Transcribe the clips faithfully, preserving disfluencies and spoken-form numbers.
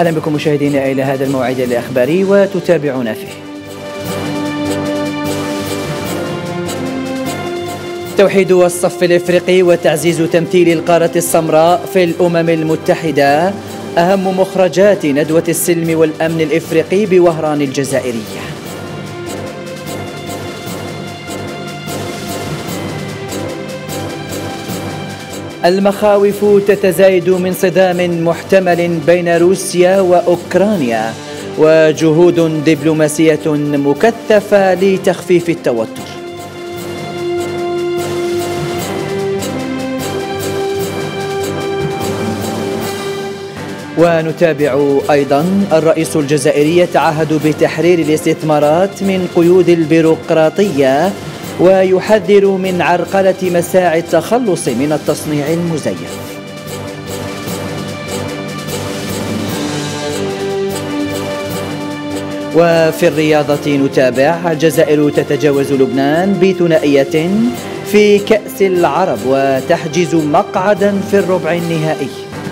أهلا بكم مشاهدينا إلى هذا الموعد الإخباري وتتابعون فيه. توحيد الصف الإفريقي وتعزيز تمثيل القارة السمراء في الأمم المتحدة أهم مخرجات ندوة السلم والأمن الإفريقي بوهران الجزائرية. المخاوف تتزايد من صدام محتمل بين روسيا وأوكرانيا وجهود دبلوماسية مكثفة لتخفيف التوتر. ونتابع أيضا الرئيس الجزائري يتعهد بتحرير الاستثمارات من قيود البيروقراطية ويحذر من عرقلة مساعي التخلص من التصنيع المزيف. وفي الرياضة نتابع الجزائر تتجاوز لبنان بثنائية في كأس العرب وتحجز مقعدا في الربع النهائي.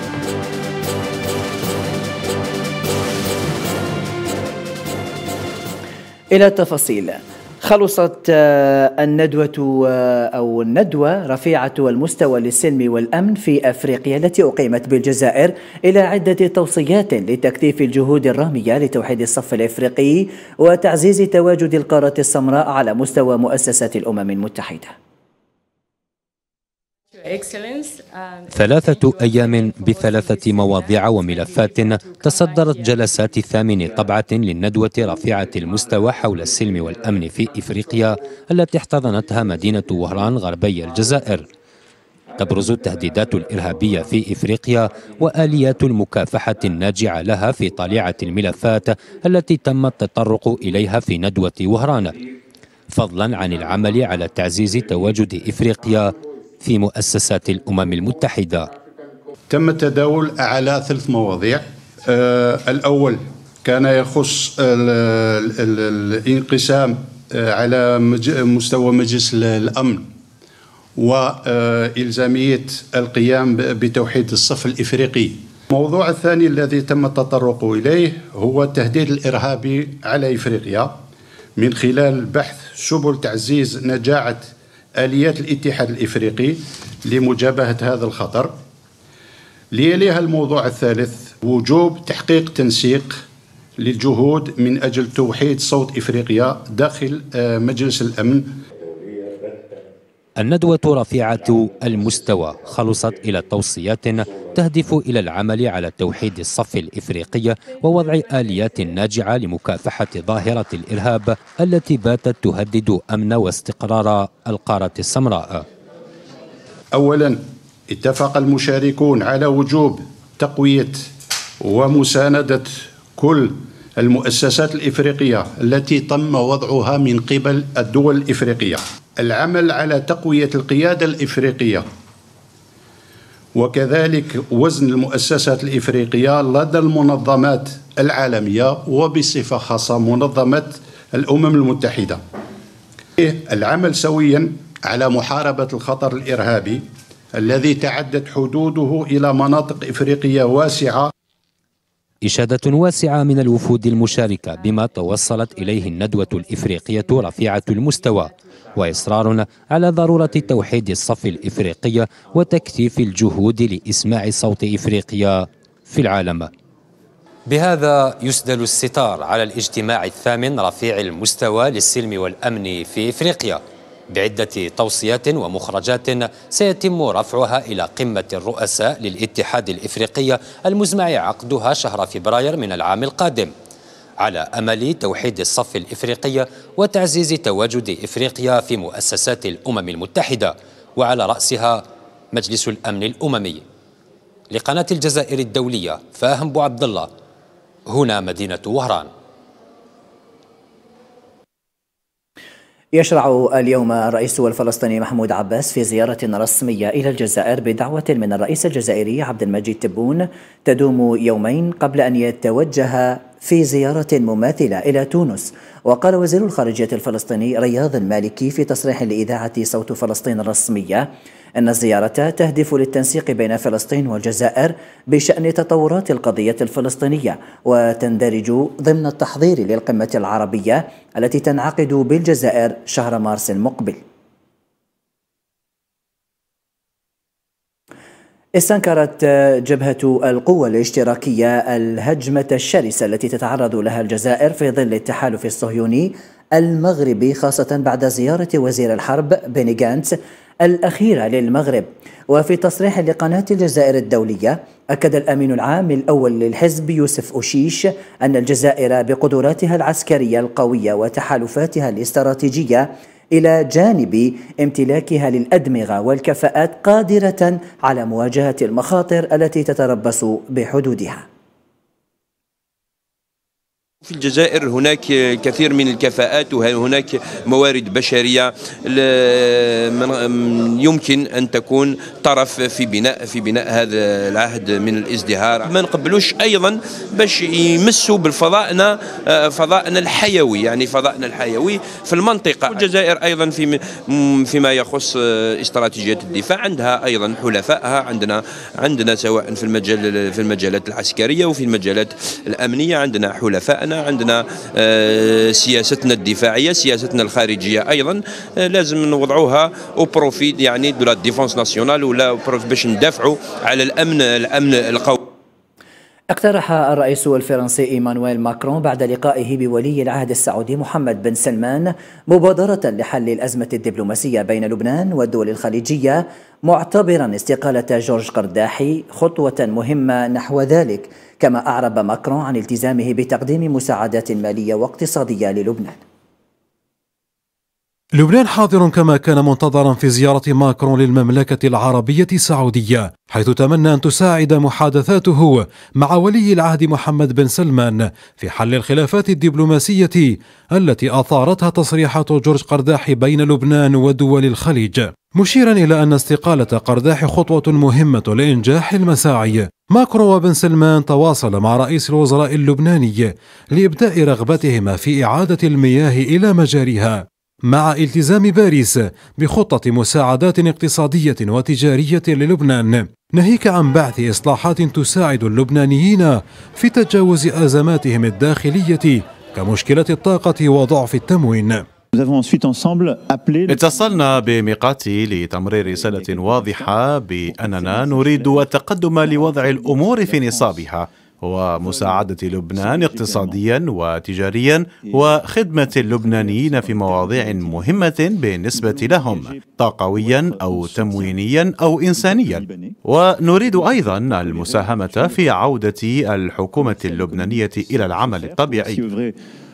إلى التفاصيل. خلصت الندوة أو الندوة رفيعة المستوى للسلم والأمن في أفريقيا التي أقيمت بالجزائر إلى عدة توصيات لتكثيف الجهود الرامية لتوحيد الصف الإفريقي وتعزيز تواجد القارة السمراء على مستوى مؤسسات الأمم المتحدة. ثلاثة أيام بثلاثة مواضيع وملفات تصدرت جلسات ثامن طبعة للندوة رفيعة المستوى حول السلم والأمن في إفريقيا التي احتضنتها مدينة وهران غربي الجزائر. تبرز التهديدات الإرهابية في إفريقيا وآليات المكافحة الناجعة لها في طليعة الملفات التي تم التطرق إليها في ندوة وهران، فضلا عن العمل على تعزيز تواجد إفريقيا في مؤسسات الأمم المتحدة. تم التداول على ثلاث مواضيع. آه الأول كان يخص الانقسام على مستوى مجلس الأمن وإلزامية القيام بتوحيد الصف الإفريقي. الموضوع الثاني الذي تم التطرق إليه هو التهديد الإرهابي على إفريقيا من خلال بحث سبل تعزيز نجاعة آليات الاتحاد الإفريقي لمجابهة هذا الخطر. ليليها الموضوع الثالث وجوب تحقيق تنسيق للجهود من أجل توحيد صوت إفريقيا داخل مجلس الأمن. الندوة رفيعة المستوى خلصت إلى توصيات تهدف إلى العمل على توحيد الصف الإفريقي ووضع آليات ناجعة لمكافحة ظاهرة الإرهاب التي باتت تهدد أمن واستقرار القارة السمراء. أولا، اتفق المشاركون على وجوب تقوية ومساندة كل المؤسسات الإفريقية التي تم وضعها من قبل الدول الإفريقية، العمل على تقوية القيادة الإفريقية وكذلك وزن المؤسسات الإفريقية لدى المنظمات العالمية وبصفة خاصة منظمة الأمم المتحدة. العمل سويا على محاربة الخطر الإرهابي الذي تعدت حدوده إلى مناطق إفريقية واسعة. إشادة واسعة من الوفود المشاركة بما توصلت إليه الندوة الإفريقية رفيعة المستوى، وإصرار على ضرورة توحيد الصف الإفريقي وتكثيف الجهود لإسماع صوت إفريقيا في العالم. بهذا يسدل الستار على الاجتماع الثامن رفيع المستوى للسلم والأمن في إفريقيا بعدة توصيات ومخرجات سيتم رفعها إلى قمة الرؤساء للاتحاد الإفريقي المزمع عقدها شهر فبراير من العام القادم، على أمل توحيد الصف الإفريقي وتعزيز تواجد إفريقيا في مؤسسات الأمم المتحدة وعلى رأسها مجلس الأمن الأممي. لقناة الجزائر الدولية فاهم بو عبد الله، هنا مدينة وهران. يشرع اليوم الرئيس الفلسطيني محمود عباس في زيارة رسمية إلى الجزائر بدعوة من الرئيس الجزائري عبد المجيد تبون تدوم يومين قبل أن يتوجه في زيارة مماثلة إلى تونس. وقال وزير الخارجية الفلسطيني رياض المالكي في تصريح لإذاعة صوت فلسطين الرسمية أن الزيارة تهدف للتنسيق بين فلسطين والجزائر بشأن تطورات القضية الفلسطينية، وتندرج ضمن التحضير للقمة العربية التي تنعقد بالجزائر شهر مارس المقبل. استنكرت جبهة القوى الاشتراكية الهجمة الشرسة التي تتعرض لها الجزائر في ظل التحالف الصهيوني المغربي، خاصة بعد زيارة وزير الحرب بيني غانتس الأخيرة للمغرب. وفي تصريح لقناة الجزائر الدولية أكد الأمين العام الأول للحزب يوسف أوشيش أن الجزائر بقدراتها العسكرية القوية وتحالفاتها الاستراتيجية إلى جانب امتلاكها للأدمغة والكفاءات قادرة على مواجهة المخاطر التي تتربص بحدودها. في الجزائر هناك كثير من الكفاءات وهناك موارد بشرية يمكن أن تكون طرف في بناء في بناء هذا العهد من الازدهار. ما نقبلوش أيضا باش يمسوا بالفضائنا فضائنا الحيوي، يعني فضائنا الحيوي في المنطقة. الجزائر أيضا في فيما يخص استراتيجية الدفاع عندها أيضا حلفائها، عندنا عندنا سواء في المجال في المجالات العسكرية وفي المجالات الأمنية عندنا حلفاء، عندنا سياستنا الدفاعية، سياستنا الخارجية أيضا لازم نوضعوها او بروفيت يعني دو لا ديفونس ناسيونال ولا باش ندافعوا على الأمن الأمن القومي. اقترح الرئيس الفرنسي إيمانويل ماكرون بعد لقائه بولي العهد السعودي محمد بن سلمان مبادرة لحل الأزمة الدبلوماسية بين لبنان والدول الخليجية، معتبرا استقالة جورج قرداحي خطوة مهمة نحو ذلك. كما أعرب ماكرون عن التزامه بتقديم مساعدات مالية واقتصادية للبنان. لبنان حاضر كما كان منتظرا في زيارة ماكرون للمملكة العربية السعودية، حيث تمنى أن تساعد محادثاته مع ولي العهد محمد بن سلمان في حل الخلافات الدبلوماسية التي أثارتها تصريحات جورج قرداحي بين لبنان ودول الخليج، مشيرا إلى أن استقالة قرداحي خطوة مهمة لإنجاح المساعي. ماكرون وبن سلمان تواصل مع رئيس الوزراء اللبناني لإبداء رغبتهما في إعادة المياه إلى مجاريها، مع التزام باريس بخطة مساعدات اقتصادية وتجارية للبنان، ناهيك عن بعث إصلاحات تساعد اللبنانيين في تجاوز أزماتهم الداخلية كمشكلة الطاقة وضعف التموين. اتصلنا بميقاتي لتمرير رسالة واضحة بأننا نريد التقدم لوضع الأمور في نصابها ومساعدة لبنان اقتصاديا وتجاريا وخدمة اللبنانيين في مواضيع مهمة بالنسبة لهم طاقويا أو تموينيا أو إنسانيا، ونريد أيضا المساهمة في عودة الحكومة اللبنانية إلى العمل الطبيعي.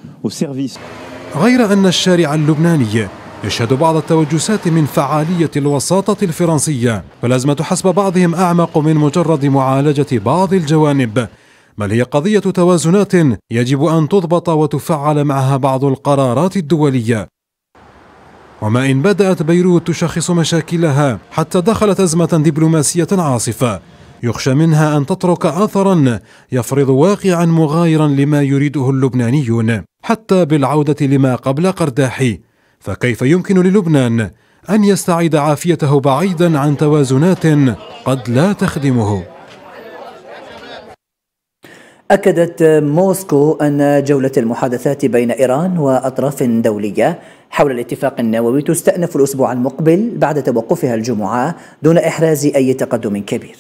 غير أن الشارع اللبناني يشهد بعض التوجسات من فعالية الوساطة الفرنسية، فالأزمة حسب بعضهم أعمق من مجرد معالجة بعض الجوانب، بل هي قضية توازنات يجب أن تضبط وتفعل معها بعض القرارات الدولية. وما إن بدأت بيروت تشخص مشاكلها حتى دخلت أزمة دبلوماسية عاصفة، يخشى منها أن تترك أثرا يفرض واقعا مغايرا لما يريده اللبنانيون حتى بالعودة لما قبل قرداحي. فكيف يمكن للبنان أن يستعيد عافيته بعيدا عن توازنات قد لا تخدمه؟ أكدت موسكو أن جولة المحادثات بين إيران وأطراف دولية حول الاتفاق النووي تستأنف الأسبوع المقبل بعد توقفها الجمعة دون إحراز أي تقدم كبير.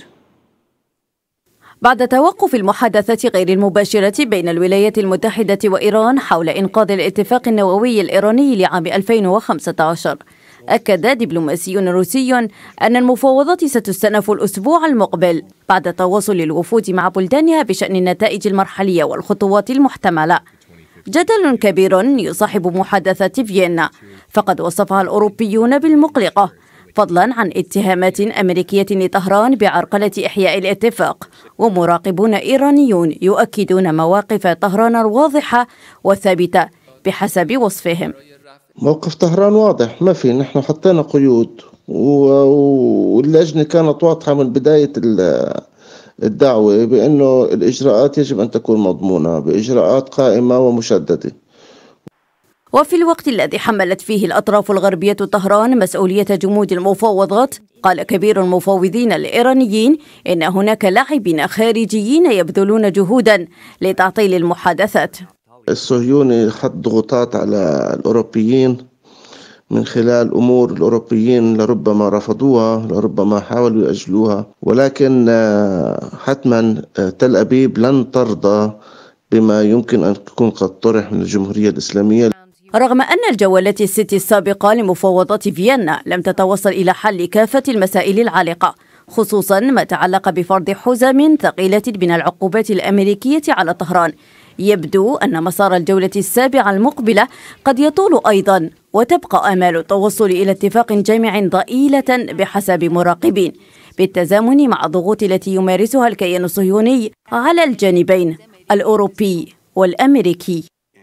بعد توقف المحادثات غير المباشرة بين الولايات المتحدة وإيران حول إنقاذ الاتفاق النووي الإيراني لعام ألفين وخمسة عشر، أكد دبلوماسي روسي أن المفاوضات ستستأنف الأسبوع المقبل بعد تواصل الوفود مع بلدانها بشأن النتائج المرحلية والخطوات المحتملة. جدل كبير يصاحب محادثات فيينا، فقد وصفها الأوروبيون بالمقلقة، فضلا عن اتهامات أمريكية لطهران بعرقلة إحياء الاتفاق، ومراقبون إيرانيون يؤكدون مواقف طهران الواضحة والثابتة بحسب وصفهم. موقف طهران واضح، ما في، نحن حطينا قيود واللجنة كانت واضحة من بداية الدعوة بأنه الإجراءات يجب أن تكون مضمونة بإجراءات قائمة ومشددة. وفي الوقت الذي حملت فيه الأطراف الغربية طهران مسؤولية جمود المفاوضات، قال كبير المفاوضين الإيرانيين إن هناك لاعبين خارجيين يبذلون جهودا لتعطيل المحادثات. الصهيوني حط ضغوطات على الأوروبيين من خلال أمور الأوروبيين لربما رفضوها، لربما حاولوا يأجلوها، ولكن حتما تل أبيب لن ترضى بما يمكن أن يكون قد طرح من الجمهورية الإسلامية. رغم أن الجولات الست السابقة لمفاوضات فيينا لم تتوصل إلى حل كافة المسائل العالقة، خصوصا ما تعلق بفرض حزم ثقيلة من العقوبات الأمريكية على طهران، يبدو أن مسار الجولة السابعة المقبلة قد يطول أيضا، وتبقى آمال التوصل إلى اتفاق جامع ضئيلة بحسب مراقبين، بالتزامن مع الضغوط التي يمارسها الكيان الصهيوني على الجانبين الأوروبي والأمريكي.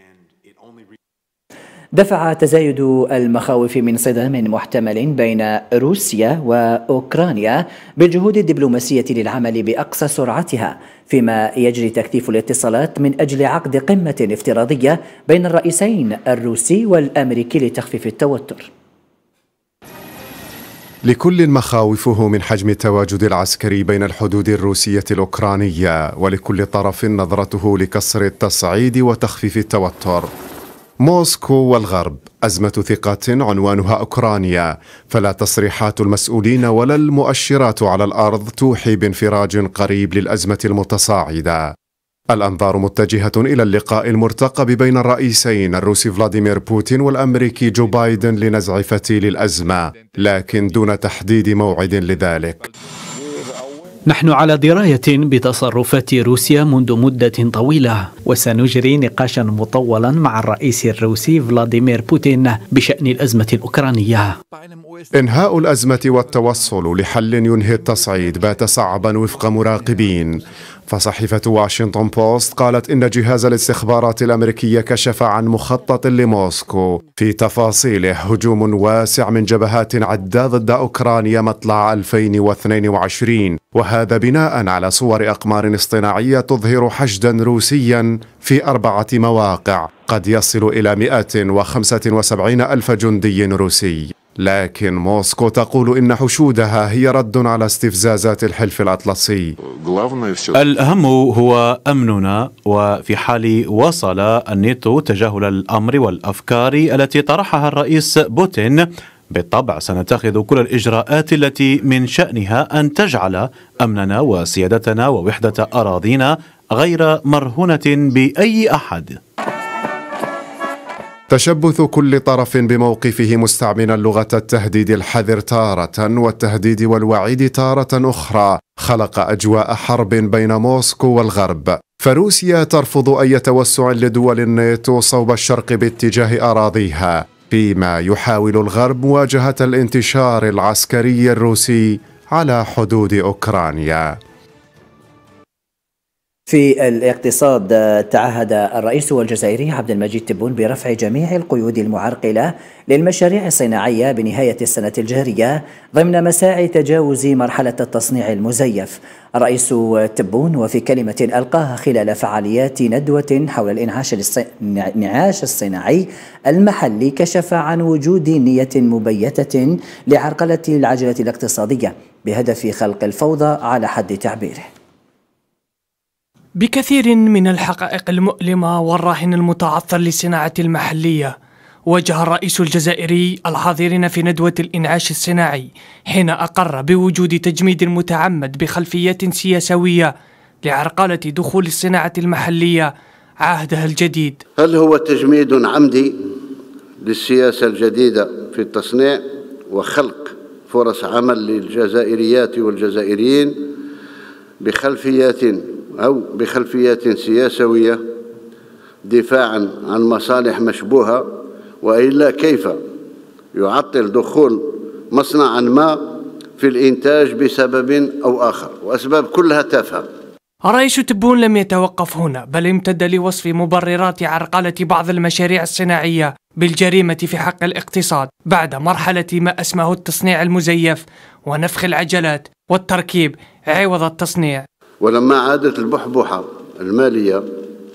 دفع تزايد المخاوف من صدام محتمل بين روسيا وأوكرانيا بالجهود الدبلوماسية للعمل بأقصى سرعتها، فيما يجري تكثيف الاتصالات من أجل عقد قمة افتراضية بين الرئيسين الروسي والأمريكي لتخفيف التوتر. لكل مخاوفه من حجم التواجد العسكري بين الحدود الروسية الأوكرانية، ولكل طرف نظرته لكسر التصعيد وتخفيف التوتر. موسكو والغرب أزمة ثقة عنوانها أوكرانيا، فلا تصريحات المسؤولين ولا المؤشرات على الأرض توحي بانفراج قريب للأزمة المتصاعدة. الأنظار متجهة إلى اللقاء المرتقب بين الرئيسين الروسي فلاديمير بوتين والأمريكي جو بايدن لنزع فتيل الأزمة، لكن دون تحديد موعد لذلك. نحن على دراية بتصرفات روسيا منذ مدة طويلة، وسنجري نقاشا مطولا مع الرئيس الروسي فلاديمير بوتين بشأن الأزمة الأوكرانية. إنهاء الأزمة والتوصل لحل ينهي التصعيد بات صعبا وفق مراقبين، فصحيفة واشنطن بوست قالت إن جهاز الاستخبارات الأمريكي كشف عن مخطط لموسكو في تفاصيله هجوم واسع من جبهات عدة ضد أوكرانيا مطلع ألفين واثنين وعشرين، وهذا بناء على صور أقمار اصطناعية تظهر حشدا روسيا في أربعة مواقع قد يصل إلى مئة وخمسة وسبعين ألف جندي روسي. لكن موسكو تقول إن حشودها هي رد على استفزازات الحلف الأطلسي. الأهم هو أمننا، وفي حال وصل الناتو تجاهل الأمر والأفكار التي طرحها الرئيس بوتين، بالطبع سنتخذ كل الإجراءات التي من شأنها أن تجعل أمننا وسيادتنا ووحدة أراضينا غير مرهونة بأي أحد. تشبث كل طرف بموقفه مستعملا لغة التهديد الحذر تارة والتهديد والوعيد تارة أخرى خلق أجواء حرب بين موسكو والغرب، فروسيا ترفض أي توسع لدول الناتو صوب الشرق باتجاه أراضيها، فيما يحاول الغرب مواجهة الانتشار العسكري الروسي على حدود أوكرانيا. في الاقتصاد، تعهد الرئيس الجزائري عبد المجيد تبون برفع جميع القيود المعرقلة للمشاريع الصناعية بنهاية السنة الجارية ضمن مساعي تجاوز مرحلة التصنيع المزيف. الرئيس تبون وفي كلمة ألقاها خلال فعاليات ندوة حول الإنعاش الصناعي المحلي كشف عن وجود نية مبيتة لعرقلة العجلة الاقتصادية بهدف خلق الفوضى على حد تعبيره. بكثير من الحقائق المؤلمة والراهن المتعثر للصناعة المحلية، واجه الرئيس الجزائري الحاضرين في ندوة الإنعاش الصناعي حين أقر بوجود تجميد متعمد بخلفيات سياسوية لعرقلة دخول الصناعة المحلية عهدها الجديد. هل هو تجميد عمدي للسياسة الجديدة في التصنيع وخلق فرص عمل للجزائريات والجزائريين بخلفيات أو بخلفيات سياسوية دفاعا عن مصالح مشبوهة، وإلا كيف يعطل دخول مصنعا ما في الإنتاج بسبب أو آخر، وأسباب كلها تافهة. الرئيس تبون لم يتوقف هنا، بل امتد لوصف مبررات عرقلة بعض المشاريع الصناعية بالجريمة في حق الاقتصاد بعد مرحلة ما أسماه التصنيع المزيف ونفخ العجلات والتركيب عوض التصنيع. ولما عادت البحبوحة المالية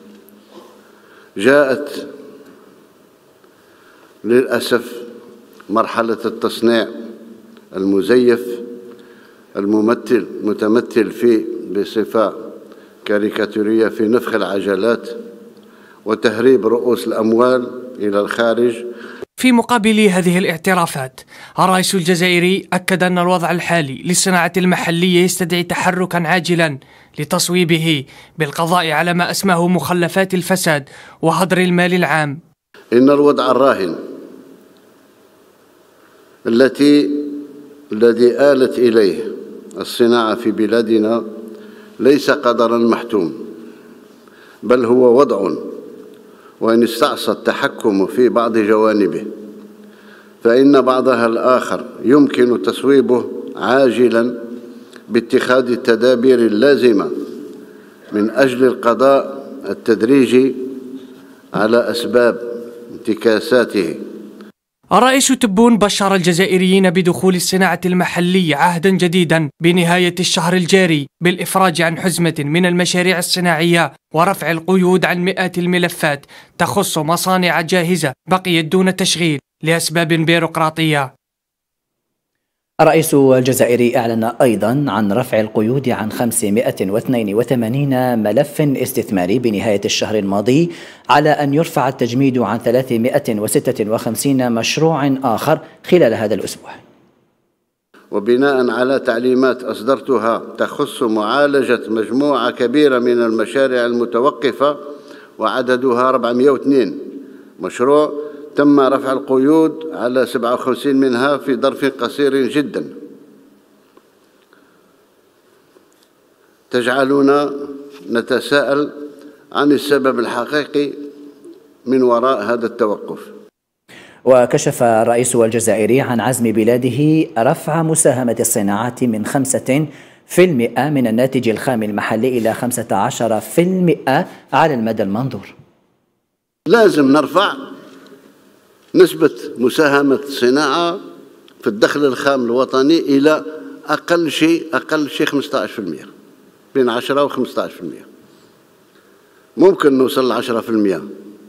جاءت للأسف مرحلة التصنيع المزيف الممثل متمثل في بصفة كاريكاتورية في نفخ العجلات وتهريب رؤوس الأموال إلى الخارج. في مقابل هذه الاعترافات، الرئيس الجزائري أكد أن الوضع الحالي للصناعة المحلية يستدعي تحركا عاجلا لتصويبه بالقضاء على ما أسماه مخلفات الفساد وهدر المال العام. إن الوضع الراهن التي الذي آلت إليه الصناعة في بلادنا ليس قدرا محتوم، بل هو وضع وإن استعصى التحكم في بعض جوانبه فإن بعضها الآخر يمكن تصويبه عاجلا باتخاذ التدابير اللازمة من أجل القضاء التدريجي على أسباب انتكاساته. الرئيس تبون بشر الجزائريين بدخول الصناعة المحلية عهدا جديدا بنهاية الشهر الجاري بالإفراج عن حزمة من المشاريع الصناعية ورفع القيود عن مئات الملفات تخص مصانع جاهزة بقيت دون تشغيل لأسباب بيروقراطية. الرئيس الجزائري أعلن أيضا عن رفع القيود عن خمسمائة واثنين وثمانين ملف استثماري بنهاية الشهر الماضي، على أن يرفع التجميد عن ثلاثمائة وستة وخمسين مشروع آخر خلال هذا الأسبوع. وبناء على تعليمات أصدرتها تخص معالجة مجموعة كبيرة من المشاريع المتوقفة وعددها أربعمائة واثنين مشروع، تم رفع القيود على سبعة وخمسين منها في ظرف قصير جدا، تجعلنا نتساءل عن السبب الحقيقي من وراء هذا التوقف. وكشف الرئيس الجزائري عن عزم بلاده رفع مساهمة الصناعة من خمسة في المئة من الناتج الخام المحلي إلى خمسة عشر في المئة على المدى المنظور. لازم نرفع نسبة مساهمة الصناعة في الدخل الخام الوطني إلى أقل شيء أقل شيء خمسة عشر بالمئة، بين عشرة و خمسة عشر بالمئة. ممكن نوصل ل عشرة بالمئة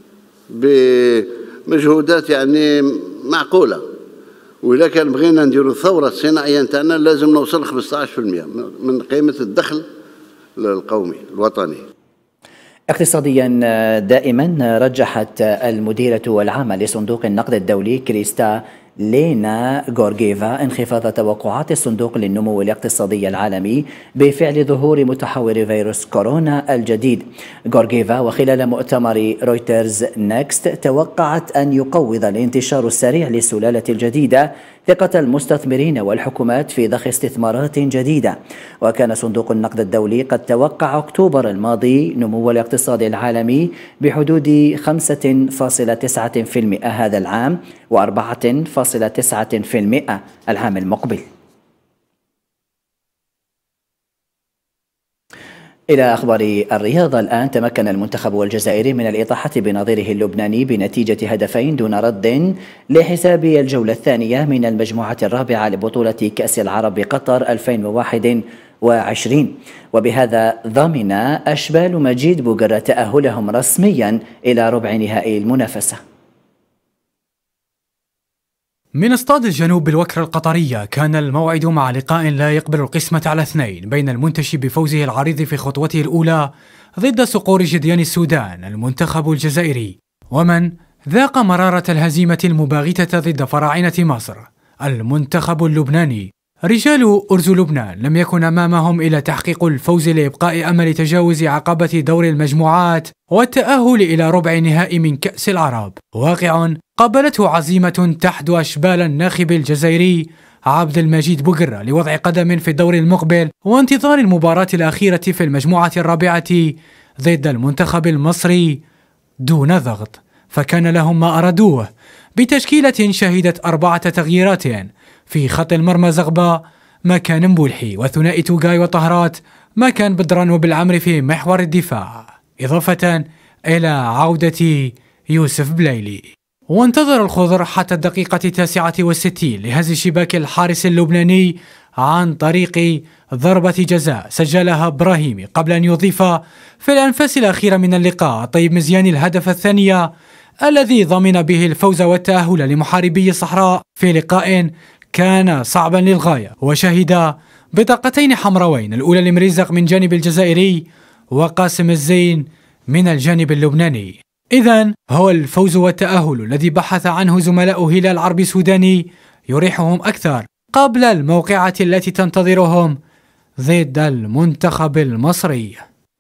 بمجهودات يعني معقولة، ولكن بغينا نديروا الثورة الصناعية نتاعنا لازم نوصل ل خمسة عشر بالمئة من قيمة الدخل القومي الوطني. اقتصاديا دائما، رجحت المديرة العامة لصندوق النقد الدولي كريستا لينا غورغيفا انخفاض توقعات الصندوق للنمو الاقتصادي العالمي بفعل ظهور متحور فيروس كورونا الجديد. غورغيفا وخلال مؤتمر رويترز نيكست توقعت أن يقوض الانتشار السريع للسلالة الجديدة ثقة المستثمرين والحكومات في ضخ استثمارات جديدة. وكان صندوق النقد الدولي قد توقع أكتوبر الماضي نمو الاقتصاد العالمي بحدود خمسة فاصلة تسعة بالمئة هذا العام وأربعة فاصلة تسعة بالمئة العام المقبل. إلى أخبار الرياضة الآن. تمكن المنتخب الجزائري من الإطاحة بنظيره اللبناني بنتيجة هدفين دون رد لحساب الجولة الثانية من المجموعة الرابعة لبطولة كأس العرب قطر ألفين وواحد وعشرين، وبهذا ضمن أشبال مجيد بوغرة تأهلهم رسميا إلى ربع نهائي المنافسة. من استاد الجنوب بالوكرة القطرية كان الموعد مع لقاء لا يقبل القسمة على اثنين بين المنتشي بفوزه العريض في خطوته الأولى ضد صقور جديان السودان المنتخب الجزائري، ومن ذاق مرارة الهزيمة المباغتة ضد فراعنة مصر المنتخب اللبناني. رجال أرز لبنان لم يكن أمامهم إلا تحقيق الفوز لإبقاء أمل تجاوز عقبة دور المجموعات والتأهل إلى ربع نهائي من كأس العرب، واقع قابلته عزيمة تحدو أشبال الناخب الجزائري عبد المجيد بوغرة لوضع قدم في الدور المقبل وانتظار المباراة الأخيرة في المجموعة الرابعة ضد المنتخب المصري دون ضغط، فكان لهم ما أرادوه بتشكيلة شهدت أربعة تغييرات في خط المرمى: زغبا مكان مبولحي، وثنائي توغاي وطهرات مكان بدران وبالعمر في محور الدفاع، إضافة إلى عودة يوسف بلايلي. وانتظر الخضر حتى الدقيقة التاسعة والستين لهز شباك الحارس اللبناني عن طريق ضربة جزاء سجلها إبراهيمي قبل أن يضيف في الأنفاس الأخيرة من اللقاء طيب مزياني الهدف الثاني الذي ضمن به الفوز والتأهل لمحاربي الصحراء في لقاء كان صعبا للغاية وشهد بطاقتين حمراوين، الأولى لمريزق من جانب الجزائري وقاسم الزين من الجانب اللبناني. إذن هو الفوز والتأهل الذي بحث عنه زملاء هلال عربي سوداني يريحهم أكثر قبل الموقعة التي تنتظرهم ضد المنتخب المصري.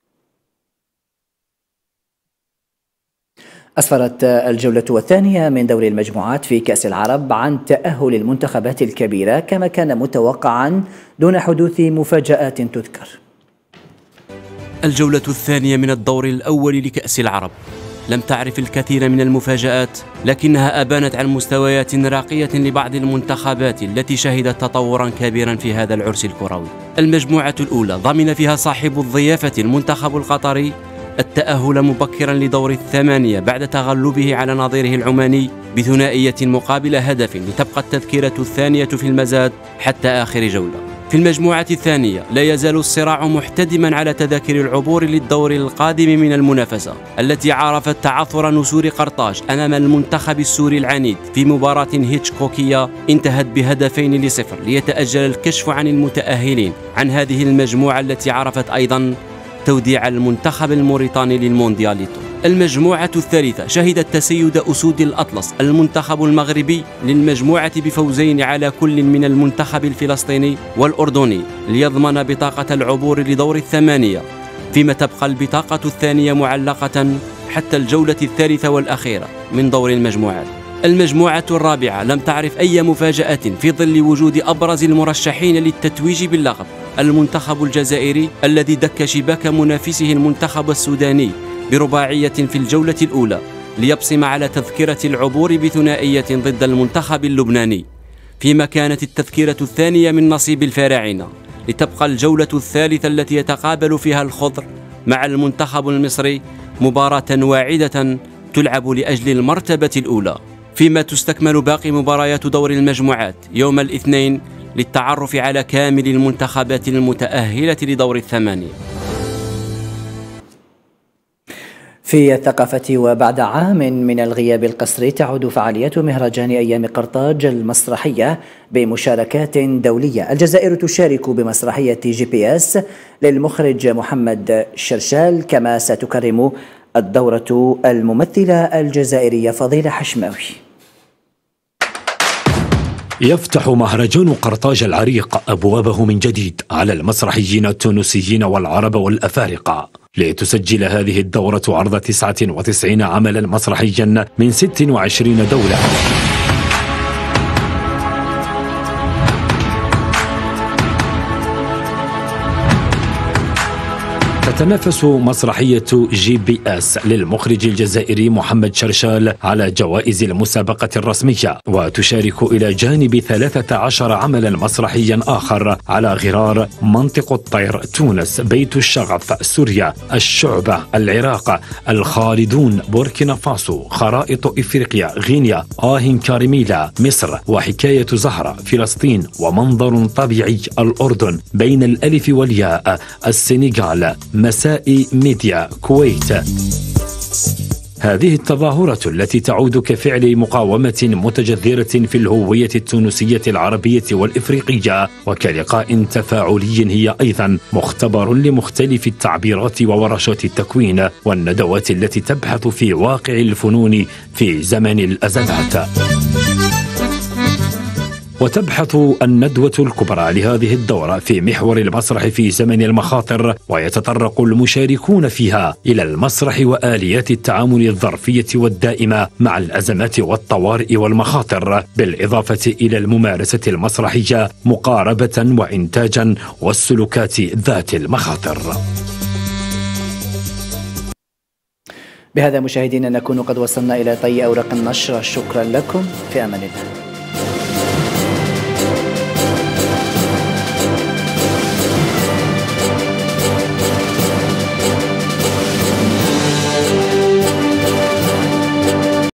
أسفرت الجولة الثانية من دوري المجموعات في كأس العرب عن تأهل المنتخبات الكبيرة كما كان متوقعا دون حدوث مفاجآت تذكر. الجولة الثانية من الدور الأول لكأس العرب لم تعرف الكثير من المفاجآت، لكنها أبانت عن مستويات راقية لبعض المنتخبات التي شهدت تطورا كبيرا في هذا العرس الكروي. المجموعة الأولى ضمن فيها صاحب الضيافة المنتخب القطري التأهل مبكرا لدور الثمانية بعد تغلبه على نظيره العماني بثنائية مقابل هدف، لتبقى التذكرة الثانية في المزاد حتى آخر جولة. في المجموعة الثانية لا يزال الصراع محتدما على تذاكر العبور للدور القادم من المنافسة التي عرفت تعثر نسور قرطاج أمام المنتخب السوري العنيد في مباراة هيتشكوكية انتهت بهدفين لصفر، ليتأجل الكشف عن المتأهلين عن هذه المجموعة التي عرفت أيضا توديع المنتخب الموريتاني للموندياليتو. المجموعة الثالثة شهدت تسيد أسود الأطلس المنتخب المغربي للمجموعة بفوزين على كل من المنتخب الفلسطيني والأردني ليضمن بطاقة العبور لدور الثمانية، فيما تبقى البطاقة الثانية معلقة حتى الجولة الثالثة والأخيرة من دور المجموعات. المجموعة الرابعة لم تعرف أي مفاجآت في ظل وجود أبرز المرشحين للتتويج باللقب، المنتخب الجزائري الذي دك شباك منافسه المنتخب السوداني برباعية في الجولة الأولى ليبصم على تذكرة العبور بثنائية ضد المنتخب اللبناني، فيما كانت التذكرة الثانية من نصيب الفراعنة لتبقى الجولة الثالثة التي يتقابل فيها الخضر مع المنتخب المصري مباراة واعدة تلعب لأجل المرتبة الأولى، فيما تستكمل باقي مباريات دور المجموعات يوم الاثنين للتعرف على كامل المنتخبات المتأهلة لدور الثمانية. في الثقافة، وبعد عام من الغياب القسري تعود فعاليات مهرجان أيام قرطاج المسرحية بمشاركات دولية. الجزائر تشارك بمسرحية جي بي اس للمخرج محمد شرشال، كما ستكرم الدورة الممثلة الجزائرية فضيلة حشماوي. يفتح مهرجان قرطاج العريق أبوابه من جديد على المسرحيين التونسيين والعرب والأفارقة، لتسجل هذه الدورة عرض تسعة وتسعين عملا مسرحيا من ست وعشرين دولة. تتنافس مسرحية جي بي اس للمخرج الجزائري محمد شرشال على جوائز المسابقة الرسمية، وتشارك إلى جانب ثلاثة عشر عملا مسرحيا آخر على غرار منطق الطير تونس، بيت الشغف سوريا، الشعبة العراق، الخالدون بوركينا فاسو، خرائط إفريقيا غينيا، آه كارميلا مصر، وحكاية زهرة فلسطين، ومنظر طبيعي الأردن، بين الألف والياء السنغال، مساء ميديا كويت. هذه التظاهرة التي تعود كفعل مقاومة متجذرة في الهوية التونسية العربية والإفريقية، وكلقاء تفاعلي هي أيضا مختبر لمختلف التعبيرات وورشات التكوين والندوات التي تبحث في واقع الفنون في زمن الأزمات. وتبحث الندوة الكبرى لهذه الدورة في محور المسرح في زمن المخاطر، ويتطرق المشاركون فيها إلى المسرح وآليات التعامل الظرفية والدائمة مع الأزمات والطوارئ والمخاطر، بالإضافة إلى الممارسة المسرحية مقاربة وإنتاجا والسلوكات ذات المخاطر. بهذا مشاهدينا نكون قد وصلنا إلى طي أوراق النشر، شكرا لكم، في أمان الله.